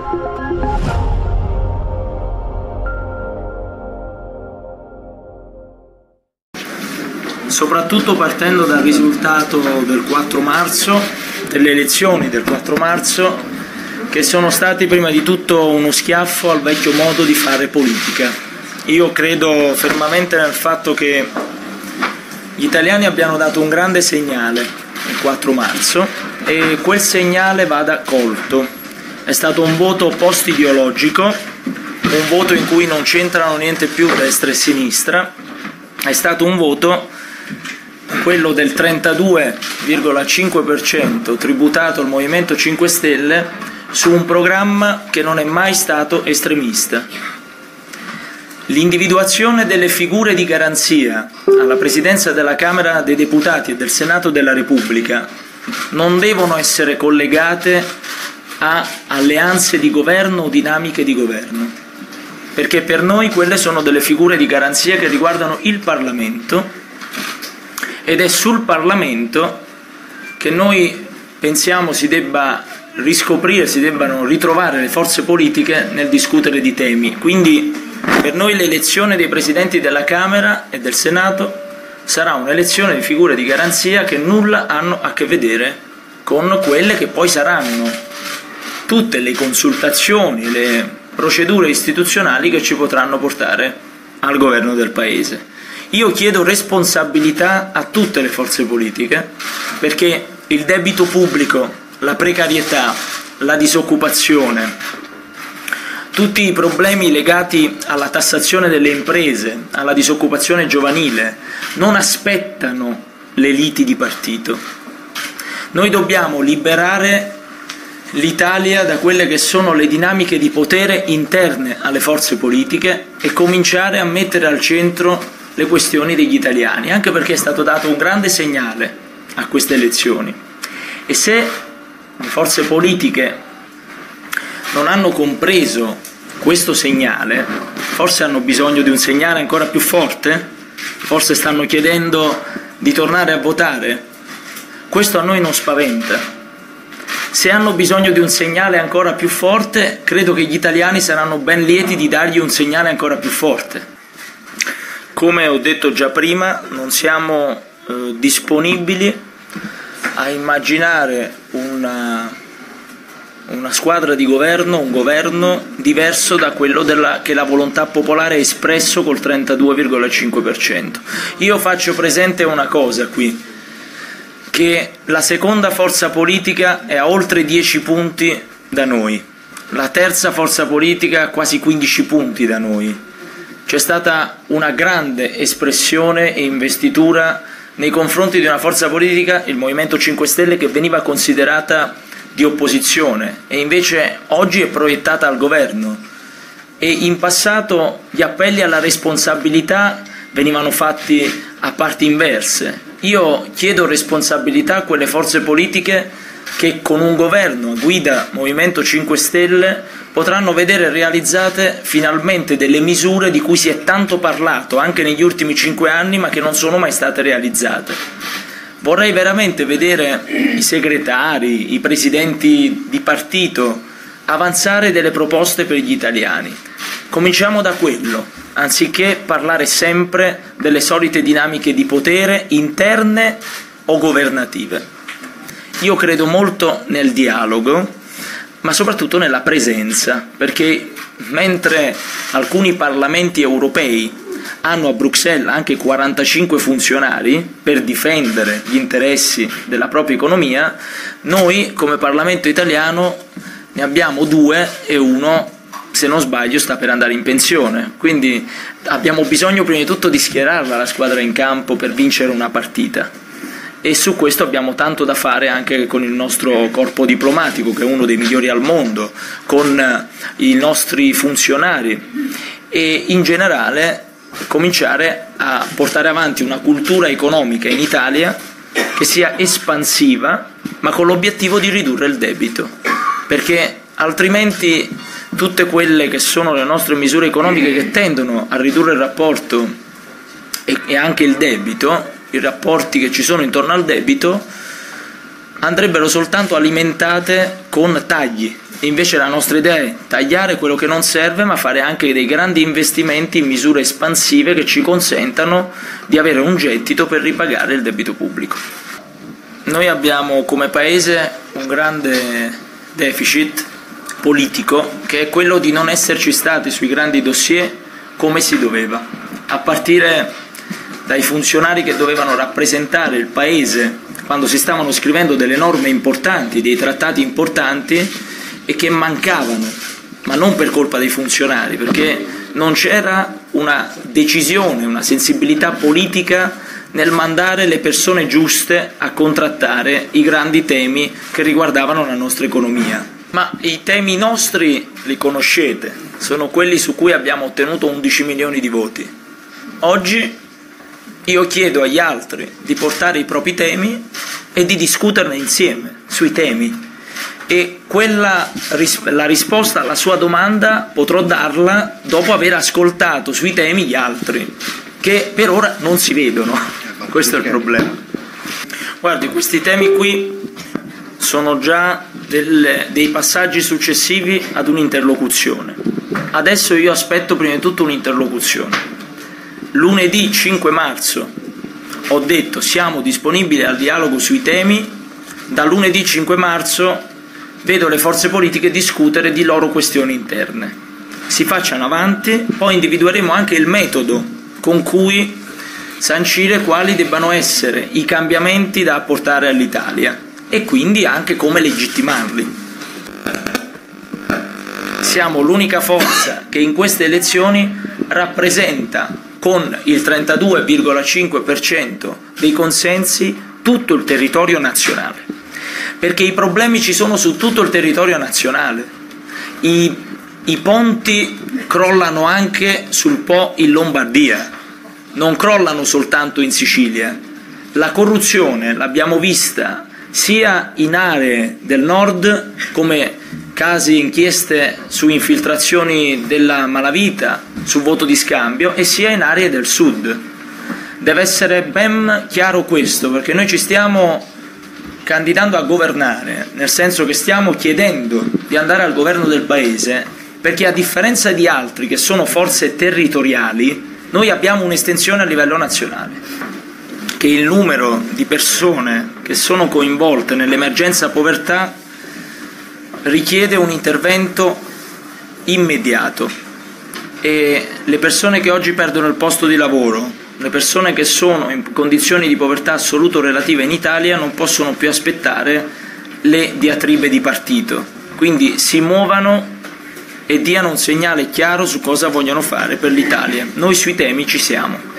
Soprattutto partendo dal risultato del 4 marzo, delle elezioni del 4 marzo, che sono stati prima di tutto uno schiaffo al vecchio modo di fare politica. Io credo fermamente nel fatto che gli italiani abbiano dato un grande segnale il 4 marzo e quel segnale vada colto. È stato un voto post-ideologico, un voto in cui non c'entrano niente più destra e sinistra, è stato un voto, quello del 32,5% tributato al Movimento 5 Stelle su un programma che non è mai stato estremista. L'individuazione delle figure di garanzia alla Presidenza della Camera dei Deputati e del Senato della Repubblica non devono essere collegate a alleanze di governo o dinamiche di governo, perché per noi quelle sono delle figure di garanzia che riguardano il Parlamento, ed è sul Parlamento che noi pensiamo si debba riscoprire, si debbano ritrovare le forze politiche nel discutere di temi. Quindi per noi l'elezione dei Presidenti della Camera e del Senato sarà un'elezione di figure di garanzia che nulla hanno a che vedere con quelle che poi saranno tutte le consultazioni, le procedure istituzionali che ci potranno portare al governo del Paese. Io chiedo responsabilità a tutte le forze politiche, perché il debito pubblico, la precarietà, la disoccupazione, tutti i problemi legati alla tassazione delle imprese, alla disoccupazione giovanile, non aspettano le liti di partito. Noi dobbiamo liberare l'Italia da quelle che sono le dinamiche di potere interne alle forze politiche e cominciare a mettere al centro le questioni degli italiani, anche perché è stato dato un grande segnale a queste elezioni. E se le forze politiche non hanno compreso questo segnale, forse hanno bisogno di un segnale ancora più forte? Forse stanno chiedendo di tornare a votare? Questo a noi non spaventa. Se hanno bisogno di un segnale ancora più forte, credo che gli italiani saranno ben lieti di dargli un segnale ancora più forte. Come ho detto già prima, non siamo disponibili a immaginare una squadra di governo, un governo diverso da quello che la volontà popolare ha espresso col 32,5%. Io faccio presente una cosa qui, che la seconda forza politica è a oltre 10 punti da noi, la terza forza politica a quasi 15 punti da noi. C'è stata una grande espressione e investitura nei confronti di una forza politica, il Movimento 5 Stelle, che veniva considerata di opposizione e invece oggi è proiettata al governo. E in passato gli appelli alla responsabilità venivano fatti a parti inverse. Io chiedo responsabilità a quelle forze politiche che con un governo a guida Movimento 5 Stelle potranno vedere realizzate finalmente delle misure di cui si è tanto parlato anche negli ultimi 5 anni ma che non sono mai state realizzate. Vorrei veramente vedere i segretari, i presidenti di partito avanzare delle proposte per gli italiani. Cominciamo da quello, anziché parlare sempre delle solite dinamiche di potere interne o governative. Io credo molto nel dialogo, ma soprattutto nella presenza, perché mentre alcuni parlamenti europei hanno a Bruxelles anche 45 funzionari per difendere gli interessi della propria economia, noi come Parlamento italiano ne abbiamo 2 e uno, se non sbaglio, sta per andare in pensione. Quindi abbiamo bisogno prima di tutto di schierarla la squadra in campo per vincere una partita. E su questo abbiamo tanto da fare anche con il nostro corpo diplomatico, che è uno dei migliori al mondo, con i nostri funzionari e in generale cominciare a portare avanti una cultura economica in Italia che sia espansiva, ma con l'obiettivo di ridurre il debito, perché altrimenti tutte quelle che sono le nostre misure economiche che tendono a ridurre il rapporto e anche il debito, i rapporti che ci sono intorno al debito, andrebbero soltanto alimentate con tagli Invece la nostra idea è tagliare quello che non serve, ma fare anche dei grandi investimenti in misure espansive che ci consentano di avere un gettito per ripagare il debito pubblico. Noi abbiamo come Paese un grande deficit politico, che è quello di non esserci stati sui grandi dossier come si doveva, a partire dai funzionari che dovevano rappresentare il Paese quando si stavano scrivendo delle norme importanti, dei trattati importanti, e che mancavano, ma non per colpa dei funzionari, perché non c'era una decisione, una sensibilità politica nel mandare le persone giuste a contrattare i grandi temi che riguardavano la nostra economia. Ma i temi nostri li conoscete, sono quelli su cui abbiamo ottenuto 11 milioni di voti. Oggi io chiedo agli altri di portare i propri temi e di discuterne insieme sui temi. E la risposta alla sua domanda potrò darla dopo aver ascoltato sui temi gli altri, che per ora non si vedono. Questo è il problema. Guardi, questi temi qui sono già dei passaggi successivi ad un'interlocuzione. Adesso io aspetto prima di tutto un'interlocuzione. Lunedì 5 marzo ho detto siamo disponibili al dialogo sui temi, da lunedì 5 marzo vedo le forze politiche discutere di loro questioni interne. Si facciano avanti, poi individueremo anche il metodo con cui sancire quali debbano essere i cambiamenti da apportare all'Italia e quindi anche come legittimarli. Siamo l'unica forza che in queste elezioni rappresenta con il 32,5% dei consensi tutto il territorio nazionale. Perché i problemi ci sono su tutto il territorio nazionale. I ponti crollano anche sul Po in Lombardia, non crollano soltanto in Sicilia. La corruzione l'abbiamo vista sia in aree del nord, come casi, inchieste su infiltrazioni della malavita, su voto di scambio, e sia in aree del sud. Deve essere ben chiaro questo, perché noi ci stiamo candidando a governare, nel senso che stiamo chiedendo di andare al governo del Paese, perché a differenza di altri che sono forze territoriali, noi abbiamo un'estensione a livello nazionale, che il numero di persone che sono coinvolte nell'emergenza povertà richiede un intervento immediato e le persone che oggi perdono il posto di lavoro, le persone che sono in condizioni di povertà assoluta o relativa in Italia non possono più aspettare le diatribe di partito, quindi si muovano e diano un segnale chiaro su cosa vogliono fare per l'Italia. Noi sui temi ci siamo.